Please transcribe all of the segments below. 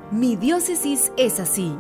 Mi diócesis es así.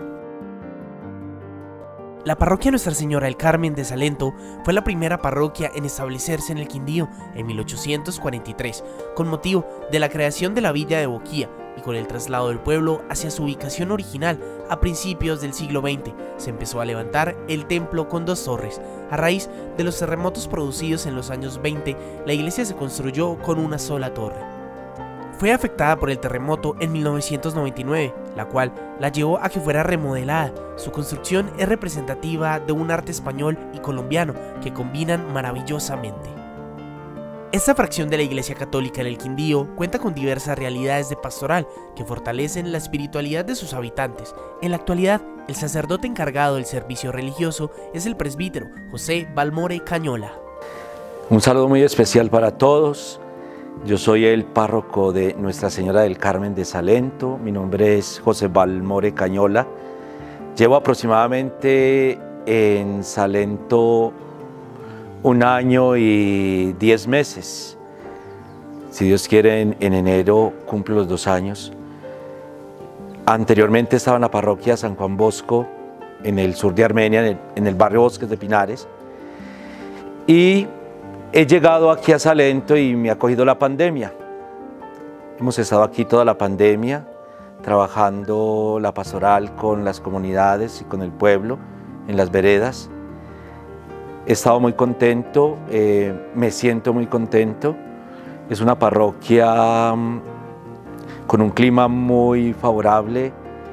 La parroquia Nuestra Señora del Carmen de Salento fue la primera parroquia en establecerse en el Quindío en 1843, con motivo de la creación de la villa de Boquía y con el traslado del pueblo hacia su ubicación original a principios del siglo XX. Se empezó a levantar el templo con 2 torres. A raíz de los terremotos producidos en los años 20, la iglesia se construyó con una sola torre. Fue afectada por el terremoto en 1999, la cual la llevó a que fuera remodelada. Su construcción es representativa de un arte español y colombiano que combinan maravillosamente. Esta fracción de la Iglesia Católica en el Quindío cuenta con diversas realidades de pastoral que fortalecen la espiritualidad de sus habitantes. En la actualidad, el sacerdote encargado del servicio religioso es el presbítero José Balmore Cañola. Un saludo muy especial para todos. Yo soy el párroco de Nuestra Señora del Carmen de Salento. Mi nombre es José Balmore Cañola. Llevo aproximadamente en Salento 1 año y 10 meses. Si Dios quiere, en enero cumplo los 2 años. Anteriormente estaba en la parroquia San Juan Bosco, en el sur de Armenia, en el barrio Bosques de Pinares. Y he llegado aquí a Salento y me ha cogido la pandemia. Hemos estado aquí toda la pandemia, trabajando la pastoral con las comunidades y con el pueblo, en las veredas. He estado muy contento, me siento muy contento. Es una parroquia con un clima muy favorable,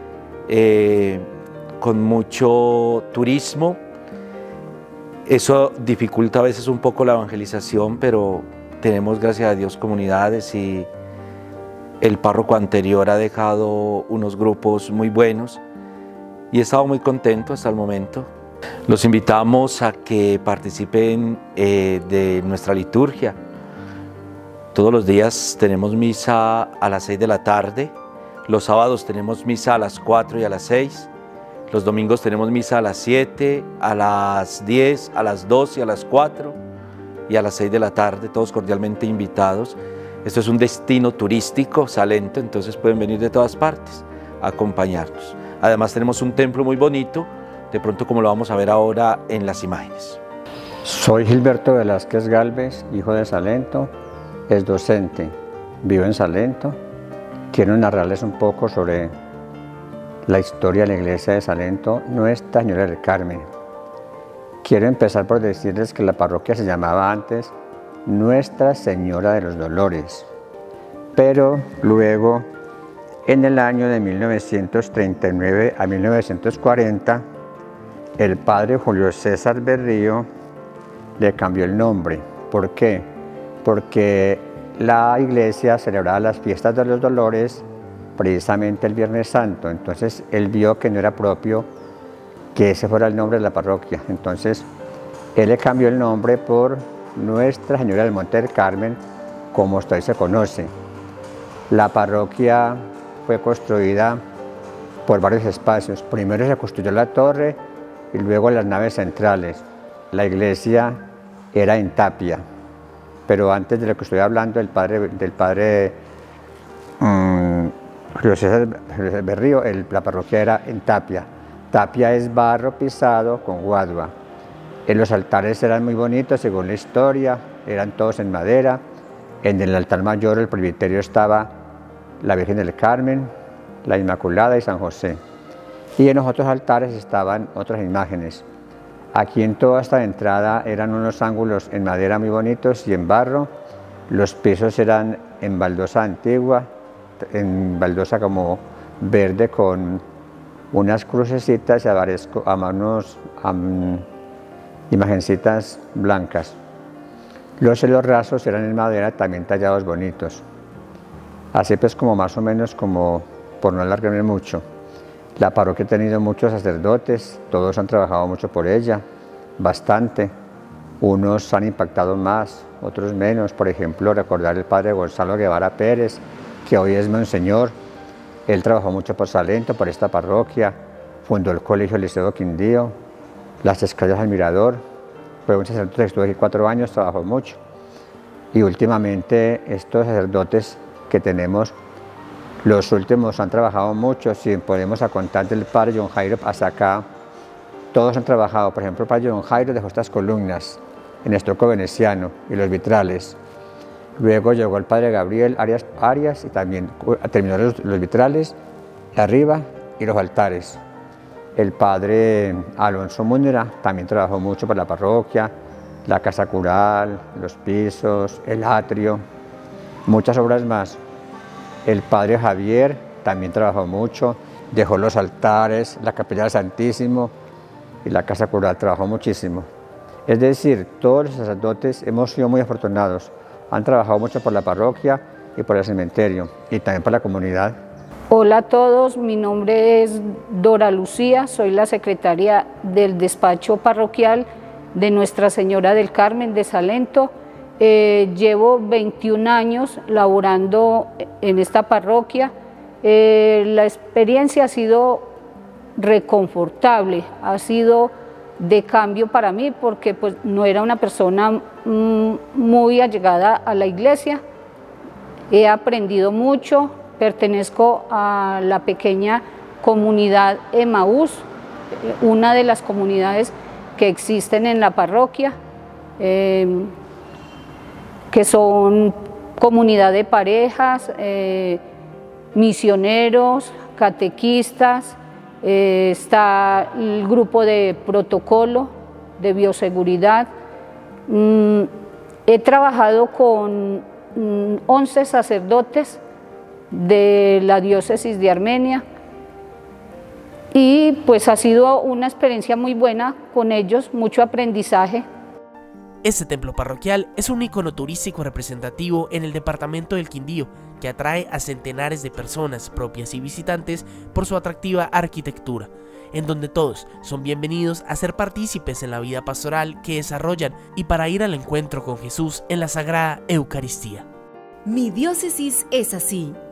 con mucho turismo. Eso dificulta a veces un poco la evangelización, pero tenemos, gracias a Dios, comunidades y el párroco anterior ha dejado unos grupos muy buenos y he estado muy contento hasta el momento. Los invitamos a que participen de nuestra liturgia. Todos los días tenemos misa a las 6 de la tarde, los sábados tenemos misa a las 4 y a las 6. Los domingos tenemos misa a las 7, a las 10, a las 12, a las 4 y a las 6 de la tarde, todos cordialmente invitados. Esto es un destino turístico, Salento, entonces pueden venir de todas partes a acompañarnos. Además tenemos un templo muy bonito, de pronto como lo vamos a ver ahora en las imágenes. Soy Gilberto Velázquez Galvez, hijo de Salento, es docente, vivo en Salento. Quiero narrarles un poco sobre la historia de la iglesia de Salento, Nuestra Señora del Carmen. Quiero empezar por decirles que la parroquia se llamaba antes Nuestra Señora de los Dolores, pero luego, en el año de 1939 a 1940, el padre Julio César Berrío le cambió el nombre. ¿Por qué? Porque la iglesia celebraba las fiestas de los dolores precisamente el Viernes Santo, entonces él vio que no era propio que ese fuera el nombre de la parroquia, entonces él le cambió el nombre por Nuestra Señora del Monte del Carmen, como usted se conoce. La parroquia fue construida por varios espacios. Primero se construyó la torre y luego las naves centrales. La iglesia era en tapia, pero antes de lo que estoy hablando del padre Julio César Berrío, la parroquia era en tapia. Tapia es barro pisado con guadua. Los altares eran muy bonitos según la historia, eran todos en madera. En el altar mayor, el presbiterio, estaba la Virgen del Carmen, la Inmaculada y San José. Y en los otros altares estaban otras imágenes. Aquí en toda esta entrada eran unos ángulos en madera muy bonitos y en barro. Los pisos eran en baldosa antigua, en baldosa como verde con unas crucecitas y a manos imagencitas blancas. Los cielos rasos eran en madera, también tallados bonitos. Así pues, como más o menos, como por no alargarme mucho. La parroquia ha tenido muchos sacerdotes, todos han trabajado mucho por ella, bastante. Unos han impactado más, otros menos. Por ejemplo, recordar el padre Gonzalo Guevara Pérez, que hoy es monseñor. Él trabajó mucho por Salento, por esta parroquia, fundó el Colegio Liceo Quindío, las Escaleras al Mirador. Fue un sacerdote que estuvo aquí 4 años, trabajó mucho. Y últimamente estos sacerdotes que tenemos Los últimos han trabajado mucho, si podemos contar del padre John Jairo hasta acá, todos han trabajado. Por ejemplo, el padre John Jairo dejó estas columnas en estuco veneciano y los vitrales. Luego llegó el padre Gabriel Arias y también terminó los vitrales arriba y los altares. El padre Alonso Múnera también trabajó mucho para la parroquia, la casa cural, los pisos, el atrio, muchas obras más. El padre Javier también trabajó mucho, dejó los altares, la capilla del Santísimo y la casa cural, trabajó muchísimo. Es decir, todos los sacerdotes hemos sido muy afortunados, han trabajado mucho por la parroquia y por el cementerio y también por la comunidad. Hola a todos, mi nombre es Dora Lucía, soy la secretaria del despacho parroquial de Nuestra Señora del Carmen de Salento. Llevo 21 años laborando en esta parroquia. La experiencia ha sido reconfortable, ha sido de cambio para mí porque pues, no era una persona muy allegada a la iglesia. He aprendido mucho, pertenezco a la pequeña comunidad Emaús, una de las comunidades que existen en la parroquia, que son comunidad de parejas, misioneros, catequistas, está el grupo de protocolo, de bioseguridad. He trabajado con 11 sacerdotes de la diócesis de Armenia y pues ha sido una experiencia muy buena con ellos, mucho aprendizaje. Este templo parroquial es un icono turístico representativo en el departamento del Quindío que atrae a centenares de personas propias y visitantes por su atractiva arquitectura, en donde todos son bienvenidos a ser partícipes en la vida pastoral que desarrollan y para ir al encuentro con Jesús en la Sagrada Eucaristía. Mi diócesis es así.